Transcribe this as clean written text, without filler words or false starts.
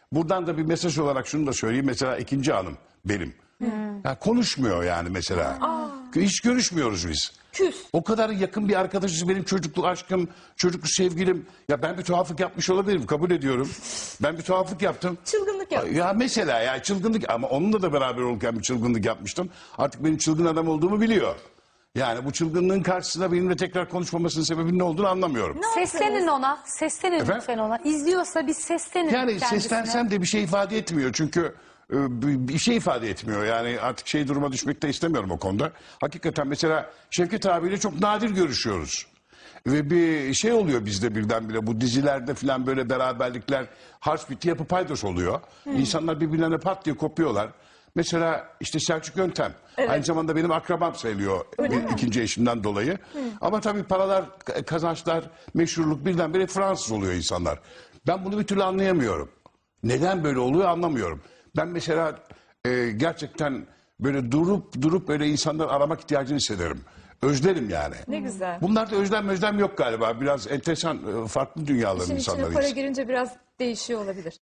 buradan da bir mesaj olarak şunu da söyleyeyim. Mesela ikinci hanım benim. Ya konuşmuyor yani mesela. Hiç görüşmüyoruz biz. Küs. O kadar yakın bir arkadaşız, benim çocukluk aşkım, çocukluk sevgilim. Ya ben bir tuhaflık yapmış olabilirim, kabul ediyorum. Ben bir tuhaflık yaptım. Çılgınlık yapmış. Ya mesela ya çılgınlık, ama onunla da beraber olurken bir çılgınlık yapmıştım. Artık benim çılgın adam olduğumu biliyor. Yani bu çılgınlığın karşısında benimle tekrar konuşmamasının sebebinin ne olduğunu anlamıyorum. Seslenin ona. Seslenin Efendim? lütfen ona. İzliyorsa bir seslenin Yani kendisine. seslensem de bir şey ifade etmiyor. Çünkü bir şey ifade etmiyor. Yani artık duruma düşmek de istemiyorum o konuda. Hakikaten mesela Şevket abiyle çok nadir görüşüyoruz. Ve bir şey oluyor bizde birdenbire, bu dizilerde falan böyle beraberlikler harç biti yapı paydos oluyor. İnsanlar birbirlerine pat diye kopuyorlar. Mesela işte Selçuk Yöntem. Aynı zamanda benim akrabam sayılıyor ikinci eşimden dolayı. Ama tabii paralar, kazançlar, meşhurluk birdenbire Fransız oluyor insanlar. Ben bunu bir türlü anlayamıyorum. Neden böyle oluyor anlamıyorum. Ben mesela gerçekten böyle durup böyle insanları aramak ihtiyacını hissederim. Özlerim yani. Ne güzel. Bunlarda özlem yok galiba. Biraz enteresan, farklı dünyaların İşin içine insanlarıyız. para girince biraz değişiyor olabilir.